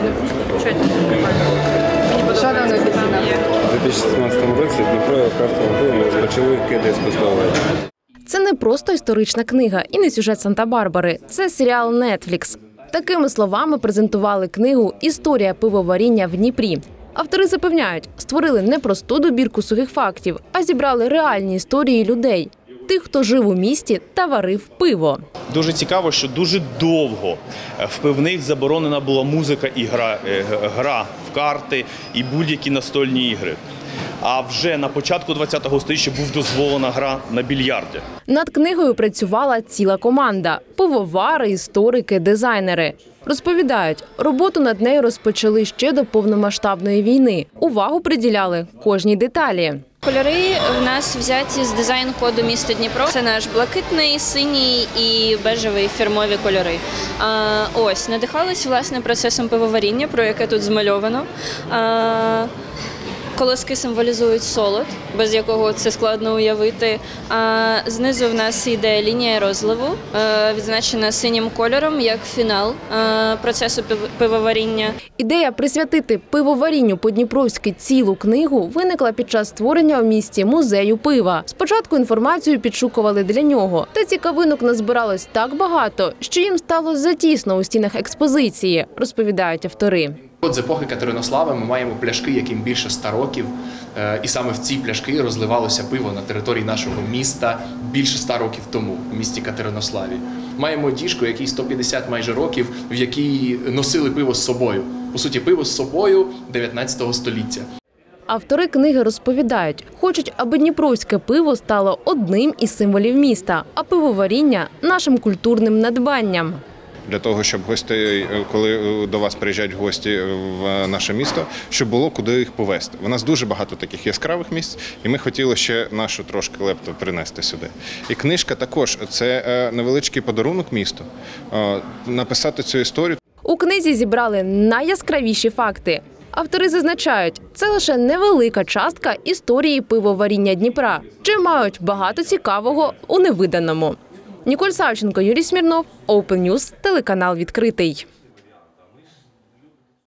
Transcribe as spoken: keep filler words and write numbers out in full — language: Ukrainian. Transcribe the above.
Що це? Мені подобається, там є. У дві тисячі сімнадцятому році Дніпро крафтовим пивом розпочали кеди скуштовувати. Це не просто історична книга і не сюжет Санта-Барбари. Це серіал Netflix. Такими словами презентували книгу «Історія пивоваріння в Дніпрі». Автори запевняють, створили не просту добірку сухих фактів, а зібрали реальні історії людей. Тих, хто жив у місті та варив пиво. Дуже цікаво, що дуже довго в пивних заборонена була музика і гра, гра в карти і будь-які настольні ігри. А вже на початку ХХ століття був дозволена гра на більярді. Над книгою працювала ціла команда – пивовари, історики, дизайнери. Розповідають, роботу над нею розпочали ще до повномасштабної війни. Увагу приділяли кожній деталі. Кольори в нас взяті з дизайн-коду міста Дніпро. Це наш блакитний, синій і бежевий фірмові кольори. А, ось, надихались, власне, процесом пивоваріння, про яке тут змальовано. А, колоски символізують солод, без якого це складно уявити. А знизу в нас йде лінія розливу, відзначена синім кольором, як фінал процесу пивоваріння. Ідея присвятити пивоварінню по-дніпровськи цілу книгу виникла під час створення у місті музею пива. Спочатку інформацію підшукували для нього. Та цікавинок назбиралось так багато, що їм стало затісно у стінах експозиції, розповідають автори. От з епохи Катеринослава ми маємо пляшки, яким більше ста років, і саме в ці пляшки розливалося пиво на території нашого міста більше ста років тому, в місті Катеринославі. Маємо діжку, якій сто п'ятдесят майже років, в якій носили пиво з собою. По суті, пиво з собою дев'ятнадцятого століття. Автори книги розповідають, хочуть, аби дніпровське пиво стало одним із символів міста, а пивоваріння – нашим культурним надбанням. Для того, щоб гості, коли до вас приїжджають гості в наше місто, щоб було куди їх повезти. У нас дуже багато таких яскравих місць, і ми хотіли ще нашу трошки лепту принести сюди. І книжка також – це невеличкий подарунок місту, написати цю історію. У книзі зібрали найяскравіші факти. Автори зазначають, це лише невелика частка історії пивоваріння Дніпра, чи мають багато цікавого у невиданому. Ніколь Савченко, Юрій Смірнов, Open News, телеканал «Відкритий».